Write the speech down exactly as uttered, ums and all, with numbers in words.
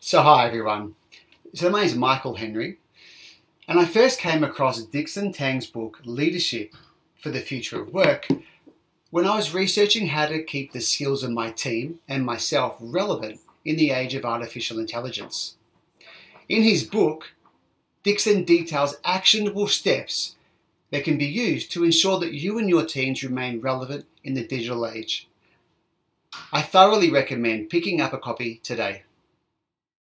So hi everyone. So my name is Michael Henry, and I first came across Dickson Tang's book Leadership for the Future of Work when I was researching how to keep the skills of my team and myself relevant in the age of artificial intelligence. In his book, Dickson details actionable steps that can be used to ensure that you and your teams remain relevant in the digital age. I thoroughly recommend picking up a copy today.